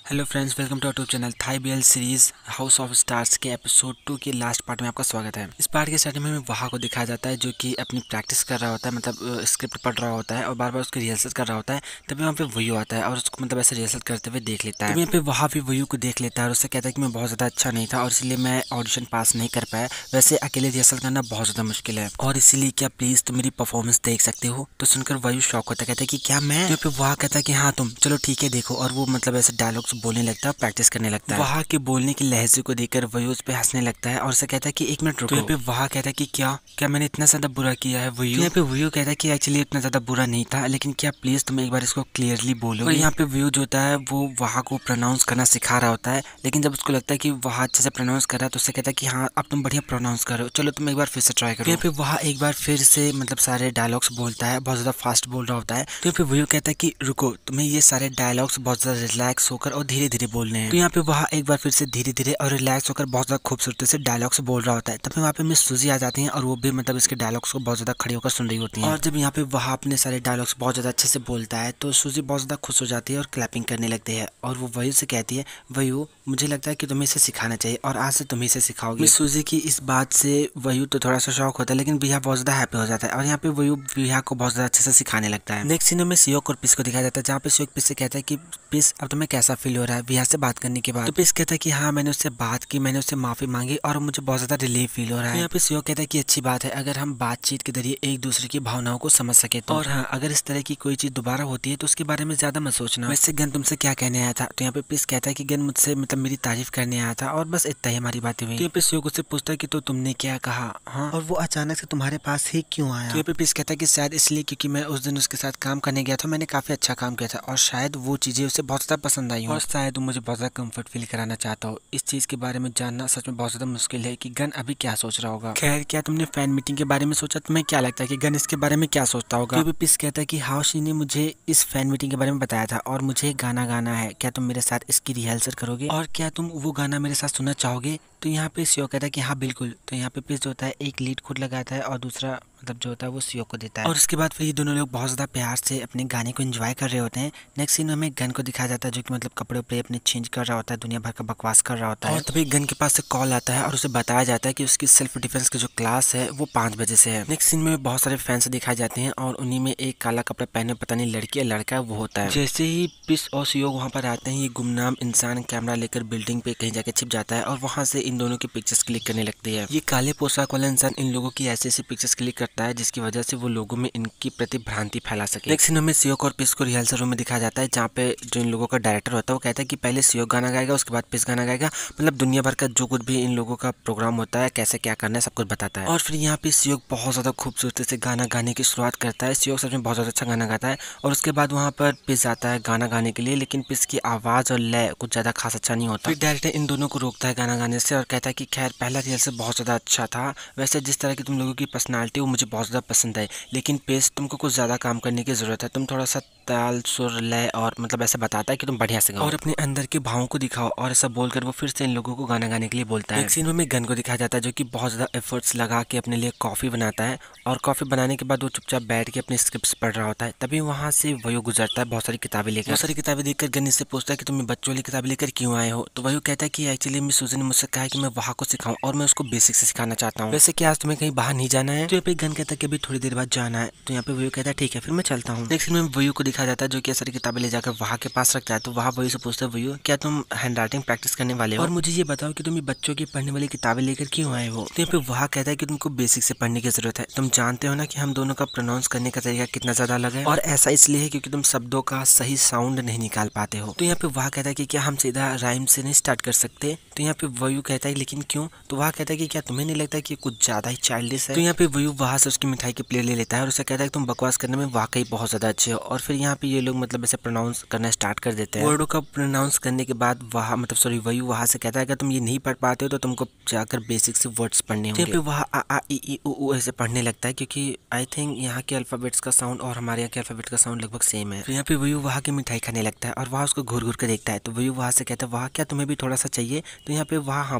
Hello friends, welcome to YouTube channel Thai BL series house of stars के episode 2 के last part में आपका स्वागत है। इस पार्ट के स्टार्टिंग में हमें वहा को दिखाया जाता है जो कि अपनी प्रैक्टिस कर रहा होता है, मतलब स्क्रिप्ट पढ़ रहा होता है और बार बार उसकी रिहर्सल कर रहा होता है। तभी वहाँ पे वयू आता है और उसको मतलब ऐसे रिहर्सल करते हुए देख लेता है। तभी यहाँ पे वहाँ भी वयू को देख लेता है और उससे कहता है कि मैं बहुत ज़्यादा अच्छा नहीं था और इसलिए मैं ऑडिशन पास नहीं कर पाया। वैसे अकेले रिहर्सल करना बहुत ज़्यादा मुश्किल है और इसीलिए क्या प्लीज़ तुम मेरी परफॉर्मेंस देख सकते हो। तो सुनकर वयू शॉक होता है, कहता है कि क्या मैं। तो फिर वहाँ कहता है कि हाँ तुम, चलो ठीक है देखो। और वो मतलब ऐसे डायलॉग्स बोलने लगता है, प्रैक्टिस करने लगता है। वहाँ के बोलने की लहजे को देखकर वयू उस पे हंसने लगता है और उसे कहता है कि एक मिनट रुको। तो यहाँ पे वहाँ कहता है कि क्या मैंने इतना ज्यादा बुरा किया है वयू। यहाँ पे वयू कहता है कि एक्चुअली इतना ज्यादा बुरा नहीं था, लेकिन क्या प्लीज तुम एक बार इसको क्लियरली बोलो। और यहाँ पे वयू जो होता है वो वहाँ को प्रोनाउंस करना सिखा रहा होता है, लेकिन जब उसको लगता है कि वहाँ अच्छे से प्रोनाउंस कर रहा है तो उससे कहता है कि हाँ अब तुम बढ़िया प्रोनाउंस कर रहे हो, चलो तुम एक बार फिर से ट्राई करो। यहाँ पे वहाँ एक बार फिर से मतलब सारे डायलॉग्स बोलता है, बहुत ज्यादा फास्ट बोल रहा होता है। तो यहाँ पे वयू कहता है कि रुको, तुम्हें ये सारे डायलॉग्स बहुत ज्यादा रिलैक्स होकर और धीरे धीरे बोलने हैं। तो यहाँ पे वहाँ एक बार फिर से धीरे धीरे और रिलैक्स होकर बहुत ज्यादा खूबसूरती से डायलॉग्स बोल रहा होता है। तभी वहाँ पे मिस सूजी आ जाती हैं और वो भी मतलब इसके डायलॉग्स को बहुत ज्यादा खड़ी होकर सुन रही होती हैं। और जब यहाँ पे वहाँ अपने सारे डायलॉग्स बहुत ज्यादा अच्छे से बोलता है तो सूजी बहुत ज्यादा खुश हो जाती है और क्लैपिंग करने लगती है। और वो वयू से कहती है, वयू मुझे लगता है कि तुम्हें इसे सिखाना चाहिए और आज से तुम ही इसे सिखाओगे। मिस सूजी की इस बात से वयू तो थोड़ा सा शौक होता है, लेकिन बिहा बहुत ज्यादा हैप्पी हो जाता है और यहाँ पे वयू बिहा को बहुत ज्यादा अच्छे से सिखाने लगता है। नेक्स्ट सीन में सियोक और पिस को दिखाया जाता है, जहाँ पे सियोक पिस से कहता है कि पिस अब तुम्हें कैसा फील हो रहा है बिहा से बात करने के बाद। तो पिस कहता है कि हाँ मैंने उससे बात की, मैंने उससे माफी मांगी और मुझे बहुत ज्यादा रिलीफ फील हो रहा है। यहाँ पे सियोक कहता है कि अच्छी बात है अगर हम बातचीत के जरिए एक दूसरे की भावनाओं को समझ सके तो। और हाँ, अगर इस तरह की कोई चीज दोबारा होती है तो उसके बारे में ज्यादा मत सोचना। वैसे गन तुमसे क्या कहने आया था। तो यहाँ पे पिस कहता है कि गन मुझसे मतलब मेरी तारीफ करने आया था और बस इतना ही हमारी बातें हुई। तो यहाँ पे सियोक उससे पूछता है कि तो तुमने क्या कहा, हाँ और वो अचानक से तुम्हारे पास ही क्यों आया। तो यहाँ पे पिस कहता है कि शायद इसलिए क्योंकि मैं उस दिन उसके साथ काम करने गया था, मैंने काफी अच्छा काम किया था और शायद वो चीजें उसे बहुत ज्यादा पसंद आई और शायद वो मुझे बहुत ज्यादा कंफर्ट फील कराना चाहता हो। इस चीज के बारे में जानना सच में बहुत ज्यादा मुश्किल है कि गन अभी क्या सोच रहा होगा। खैर, क्या तुमने फैन मीटिंग के बारे में सोचा, तुम्हें क्या लगता है कि गन इसके बारे में क्या सोचता होगा। तो पिस कहता है कि हाउशी ने मुझे इस फैन मीटिंग के बारे में बताया था और मुझे गाना गाना है, क्या तुम मेरे साथ इसकी रिहर्सल करोगे और क्या तुम वो गाना मेरे साथ सुनना चाहोगे। तो यहाँ पे सियो कहता है कि हाँ बिल्कुल। तो यहाँ पे पिस जो होता है एक लीड खुद लगाता है और दूसरा मतलब जो होता है वो सियो को देता है और उसके बाद फिर ये दोनों लोग बहुत ज्यादा प्यार से अपने गाने को एंजॉय कर रहे होते हैं। नेक्स्ट सीन में हमें गन को दिखाया जाता है जो कि मतलब कपड़े उपड़े अपने चेंज कर रहा होता है, दुनिया भर का बकवास कर रहा होता है। और तभी गन के पास से कॉल आता है और उसे बताया जाता है कि उसकी सेल्फ डिफेंस की जो क्लास है वो 5 बजे से है। नेक्स्ट सीन में बहुत सारे फैंस दिखाए जाते हैं और उन्हीं में एक काला कपड़ा पहने पता नहीं लड़की या लड़का वो होता है। जैसे ही पिस और सियो वहाँ पर आते हैं, ये गुमनाम इंसान कैमरा लेकर बिल्डिंग पे कहीं जाके छिप जाता है और वहाँ से इन दोनों की पिक्चर्स क्लिक करने लगती है। ये काले पोशाक वाला इंसान इन लोगों की ऐसी ऐसी पिक्चर्स क्लिक करता है जिसकी वजह से वो लोगों में इनकी प्रति भ्रांति फैला सके। नेक्स्ट सीन में सियोक और पिस को रिहर्सल रूम में दिखाया जाता है, जहाँ पे जो इन लोगों का डायरेक्टर होता है वो कहता है कि पहले सियोक गाना गाएगा उसके बाद पिस गाना गाएगा, मतलब दुनिया भर का जो कुछ भी इन लोगों का प्रोग्राम होता है कैसे क्या करना है सब कुछ बताता है। और फिर यहाँ पे सियोक बहुत ज्यादा खूबसूरती से गाना गाने की शुरुआत करता है। सियोक सच में बहुत ज्यादा अच्छा गाना गाता है और उसके बाद वहाँ पर पिस आता है गाना गाने के लिए, लेकिन पिस की आवाज और लय कुछ ज्यादा खास अच्छा नहीं होता। फिर डायरेक्टर इन दोनों को रोकता है गाना गाने से और कहता है कि खैर पहला रिहर्सल बहुत ज्यादा अच्छा था, वैसे जिस तरह की तुम लोगों की पर्सनालिटी वो मुझे बहुत ज्यादा पसंद है, लेकिन पेस तुमको कुछ ज्यादा काम करने की जरूरत है, तुम थोड़ा सा ताल सुर लय और मतलब ऐसे बताता है कि तुम बढ़िया से गाओ और अपने अंदर के भावों को दिखाओ। और ऐसा बोलकर वो फिर से इन लोगों को गाना गाने के लिए बोलता है। एक सीन में गन को दिखाया जाता है जो कि बहुत ज्यादा एफर्ट्स लगा के अपने लिए कॉफी बनाता है और कॉफी बनाने के बाद वो चुपचाप बैठ के अपने स्क्रिप्ट्स पढ़ रहा होता है। तभी वहाँ से वही गुजरता है बहुत सारी किताबें लेकर। बहुत सारी किताबें देखकर गन इससे पूछता है कि तुम बच्चों वाली किताबें लेकर क्यों आए हो। तो वही कहता है कि एक्चुअली मिस सूजी ने मुझसे कहा कि मैं वहाँ को सिखाऊं और मैं उसको बेसिक से सिखाना चाहता हूँ। वैसे क्या आज तुम्हें कहीं बाहर नहीं जाना है। तो यहाँ पे गन कहता है कि अभी थोड़ी देर बाद जाना है। तो यहाँ पे वही कहता है ठीक है फिर मैं चलता हूँ। नेक्स्ट में वही को दिखाया जाता है जो कि सारी किताबें ले जाकर वहाँ के पास रखता है। तो वहाँ वही से पूछता है वही क्या तुम हैंड राइटिंग प्रैक्टिस करने वाले हो और मुझे ये बताओ कि तुम ये बच्चों की पढ़ने वाली किताबें लेकर क्यों आए हो। तो यहाँ पे वहाँ कहता है कि तुमको बेसिक से पढ़ने की जरूरत है, तुम जानते हो ना कि हम दोनों का प्रोनाउंस करने का तरीका कितना ज्यादा अलग है और ऐसा इसलिए है क्योंकि तुम शब्दों का सही साउंड नहीं निकाल पाते हो। तो यहाँ पे वहाँ कहता है कि क्या हम सीधा राइम से नहीं स्टार्ट कर सकते। तो यहाँ पे वयू कहता है लेकिन क्यों। तो वहाँ कहता है कि क्या तुम्हें नहीं लगता कि कुछ ज्यादा ही चाइल्डिश है। तो यहाँ पे वयू वहाँ से उसकी मिठाई की प्लेट ले लेता है और उसे कहता है कि तुम बकवास करने में वाकई बहुत ज्यादा अच्छे हो। और फिर यहाँ पे ये लोग मतलब ऐसे प्रोनाउंस करना स्टार्ट कर देते हैं। वर्डों का प्रोनाउंस करने के बाद वहाँ मतलब सॉरी वयू वहाँ से कहता है कि तुम ये नहीं पढ़ पाते हो तो तुमको जाकर बेसिक से वर्ड्स पढ़ने होंगे। तो वहाँ आ आ ई ई उ ऐसे पढ़ने लगता है क्योंकि आई थिंक यहाँ के अल्फाबेट्स का साउंड और हमारे यहाँ के अल्फाबेट का साउंड लगभग सेम है। तो यहाँ पे वयू वहाँ की मिठाई खाने लगता है और वहाँ उसको घूर घूर कर देखता है। तो वयू वहाँ से कहता है वहाँ क्या तुम्हें भी थोड़ा सा चाहिए। तो यहाँ पे वहाँ हाँ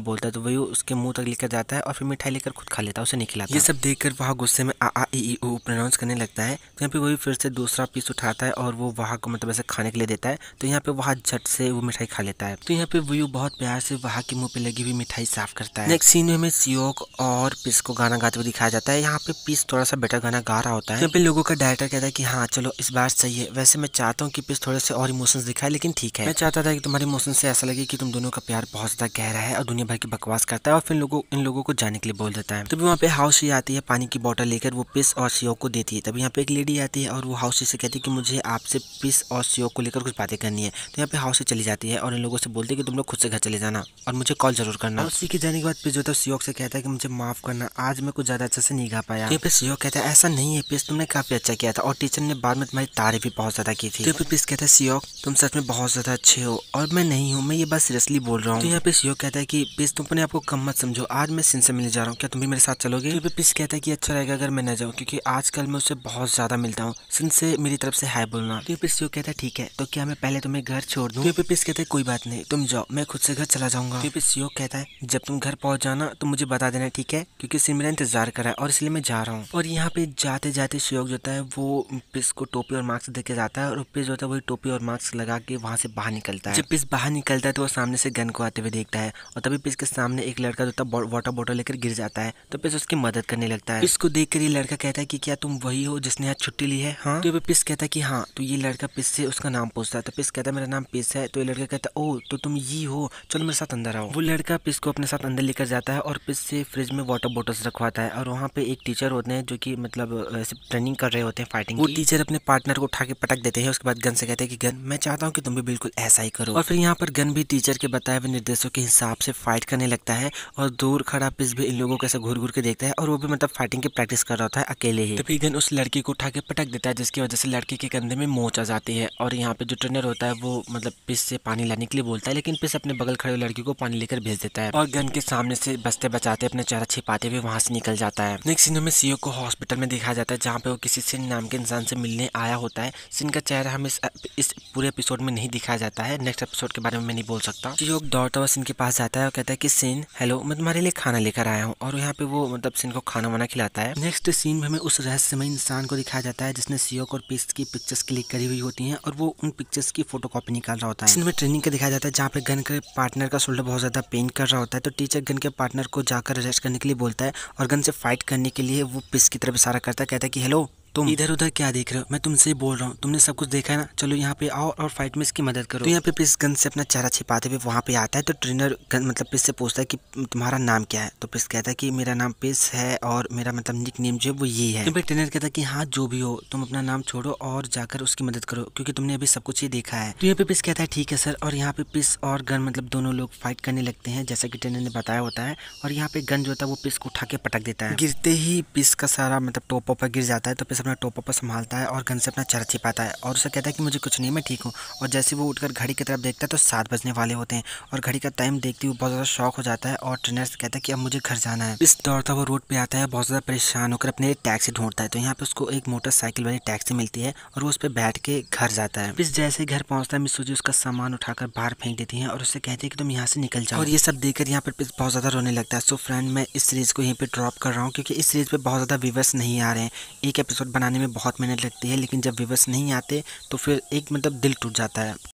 बोलता है तो वही उसके मुंह तक लेकर जाता है और फिर मिठाई लेकर खुद खा लेता है, उसे नहीं खिलाता। ये सब देखकर वहाँ गुस्से में आ ई ई ऊ प्रोनाउंस करने लगता है। तो यहाँ पे वही फिर से दूसरा पीस उठाता है और वो वहाँ को मतलब ऐसे खाने के लिए देता है। तो यहाँ पे वहाँ झट से वो मिठाई खा लेता है। तो यहाँ पे वो बहुत प्यार से वहाँ के मुंह पे लगी हुई मिठाई साफ करता है। नेक्स्ट सीन में हमें सियोक और पिस को गाना गाते हुए दिखाया जाता है। यहाँ पे पिस थोड़ा सा बेटर गाना गा रहा होता है। यहाँ पे लोगों का डायरेक्टर कहता है कि हाँ चलो इस बार सही है। वैसे मैं चाहता हूँ कि पिस थोड़े से और इमोशंस दिखाए, लेकिन ठीक है। मैं चाहता था कि तुम्हारे इमोशन से ऐसा लगे कि तुम दोनों का प्यार बहुत ज्यादा गहरा है और दुनिया भर की बकवास करता है और फिर इन लोगों को जाने के लिए बोल देता है। तभी वहाँ पे हाउसी आती है, पानी की बोतल लेकर वो पिस और सियोक को देती है। तभी यहाँ पे एक लेडी आती है और वो हाउसी से कहती है कि मुझे आपसे पिस और सियोक को लेकर कुछ बातें करनी है। तो यहाँ पे हाउसी चली जाती है और इन लोगों से बोलती है कि तुम लोग खुद से घर चले जाना और मुझे कॉल जरूर करना। उसी के जाने के बाद पिस जो था सियोक से कहता है कि मुझे माफ करना, आज मैं कुछ ज्यादा अच्छे से नहीं गा पाया। तो सियोक कहता है ऐसा नहीं है पिस, तुमने काफी अच्छा किया था और टीचर ने बाद में तुम्हारी तारीफ भी बहुत ज्यादा की थी। तो पिस कहता है सियोक तुम सच में बहुत ज्यादा अच्छे हो और मैं नहीं हूँ, मैं ये बात सीरियसली बोल रहा हूँ। तो यहाँ पे सियोक कहता है कि पिस तुम अपने आपको कम मत समझो, आज मैं सिन से मिलने जा रहा हूँ, क्या तुम भी मेरे साथ चलोगे? तो पिस कहता है कि अच्छा रहेगा अगर मैं न जाऊँ, क्योंकि आजकल मैं उससे बहुत ज्यादा मिलता हूँ, सिन से मेरी तरफ से हाय बोलना। तो पिस सियोक कहता है ठीक है, तो क्या मैं पहले तुम्हें घर छोड़ दूँ? तो पिस कहता है कोई बात नहीं, तुम जाओ, मैं खुद से घर चला जाऊंगा। तो सियोक कहता है जब तुम घर पहुंच जाना तो मुझे बता देना, ठीक है, क्योंकि सिन मेरा इंतजार कर रहा है और इसलिए मैं जा रहा हूँ। और यहाँ पे जाते जाते सियोक जो होता है वो पिस को टोपी और मास्क देके जाता है और पिस जो होता है वही टोपी और मास्क लगा के वहाँ से बाहर निकलता है। जब पिस बाहर निकलता है तो वो सामने से गन को आते हुए देखता है और तभी पिस के सामने एक लड़का जो होता है वाटर बॉटल लेकर गिर जाता है। तो पिस उसकी मदद करने लगता है। पिस को देखकर ये लड़का कहता है कि क्या तुम वही हो जिसने आज छुट्टी ली है? हाँ। तो पिस कहता है कि हाँ। तो ये लड़का पिस से उसका नाम पूछता है। तो पिस कहता है मेरा नाम पिस है। तो ये लड़का कहता है ओ तो तुम ये हो, चलो मेरे साथ अंदर आओ। वो लड़का पिस को अपने साथ अंदर लेकर जाता है और पिस से फ्रिज में वाटर बॉटल्स रखवाता है और वहाँ पे एक टीचर होते हैं जो कि मतलब ऐसे ट्रेनिंग कर रहे होते हैं फाइटिंग। वो टीचर अपने पार्टनर को उठा के पटक देते हैं। उसके बाद गन से कहते हैं कि गन मैं चाहता हूँ कि तुम भी बिल्कुल ऐसा ही करो। और फिर यहाँ पर गन भी टीचर के बताए हुए निर्देशों के हिसाब से फाइट करने लगता है और दूर खड़ा पिस भी इन लोगों को ऐसे घूर घूर के देखता है और वो भी मतलब फाइटिंग की प्रैक्टिस कर रहा होता है अकेले ही। तभी गन उस लड़की को उठा के पटक देता है जिसकी वजह से लड़की के कंधे में मोच आ जाती है और यहाँ पे जो ट्रेनर होता है वो मतलब पिस से पानी लाने के लिए बोलता है, लेकिन पिस अपने बगल खड़े लड़की को पानी लेकर भेज देता है और गन के सामने से बचते बचाते अपने चेहरा छिपाते हुए वहां से निकल जाता है। नेक्स्ट सीन में सियोक को हॉस्पिटल में दिखाया जाता है जहाँ पे वो किसी सिन नाम के इंसान से मिलने आया होता है। सिन का चेहरा हमें इस पूरे एपिसोड में नहीं दिखाया जाता है। नेक्स्ट एपिसोड के बारे में मैं नहीं बोल सकता। सियोक दौड़ता हुआ सिन के पास जाता है और कहता है कि सिन हेलो, मैं तुम्हारे लिए खाना लेकर आया हूँ और यहाँ पे वो मतलब सिन को खाना वाना खिलाता है। नेक्स्ट सीन में हमें उस रहस्यमय इंसान को दिखाया जाता है जिसने सियोक और पिस की पिक्चर्स क्लिक करी हुई होती हैं और वो उन पिक्चर्स की फोटोकॉपी निकाल रहा होता है। इसमें ट्रेनिंग का दिखाया जाता है जहाँ पे गन के पार्टनर का शोल्डर बहुत ज्यादा पेन कर रहा होता है। तो टीचर गन के पार्टनर को जाकर अरेस्ट करने के लिए बोलता है और गन से फाइट करने के लिए वो पिस की तरफ इशारा करता है, कहता है कि हेलो तुम इधर उधर क्या देख रहे हो, मैं तुमसे बोल रहा हूँ, तुमने सब कुछ देखा है ना, चलो यहाँ पे आओ और फाइट में इसकी मदद करो। तो यहाँ पे पिस गन से अपना चेहरा छिपाते हुए वहाँ पे आता है। तो ट्रेनर गन मतलब पिस से पूछता है कि तुम्हारा नाम क्या है? तो पिस कहता है कि मेरा नाम पिस है और मेरा मतलब निक नेम जो है वो ये है। तो ट्रेनर कहता है कि हाँ जो भी हो तुम अपना नाम छोड़ो और जाकर उसकी मदद करो क्योंकि तुमने अभी सब कुछ ही देखा है। तो यहाँ पे पिस कहता है ठीक है सर। और यहाँ पे पिस और गन मतलब दोनों लोग फाइट करने लगते हैं जैसा कि ट्रेनर ने बताया होता है और यहाँ पे गन जो होता है वो पिस को उठा के पटक देता है। गिरते ही पिस का सारा मतलब टोपा पर गिर जाता है। तो पिस अपना टोपा पर संभालता है और गन से अपना चेहरा छिपाता है और उसे कहता है कि मुझे कुछ नहीं, मैं ठीक हूँ। और जैसे वो उठकर घड़ी की तरफ देखता है तो 7 बजने वाले होते हैं और घड़ी का टाइम देखते हुए बहुत ज़्यादा शॉक हो जाता है और ट्रेनर से कहता है कि अब मुझे घर जाना है। इस दौड़ता वो रोड पे आता है बहुत ज़्यादा परेशान होकर अपने टैक्सी ढूंढता है। तो यहाँ पे उसको एक मोटरसाइकिल वाली टैक्सी मिलती है और वो उस पर बैठ के घर जाता है। पिस जैसे घर पहुंचता है मिस सूजी उसका सामान उठाकर बाहर फेंक देती है और उससे कहती है कि तुम यहाँ से निकल जाओ। और ये सब देखकर यहाँ पर पिस बहुत ज़्यादा रोने लगता है। सो फ्रेंड मैं इस सीरीज को यहीं पे ड्रॉप कर रहा हूँ क्योंकि इस सीरीज पे बहुत ज़्यादा व्यूअर्स नहीं आ रहे हैं। एक एपिसोड बनाने में बहुत मेहनत लगती है लेकिन जब व्यूअर्स नहीं आते तो फिर एक मतलब दिल टूट जाता है।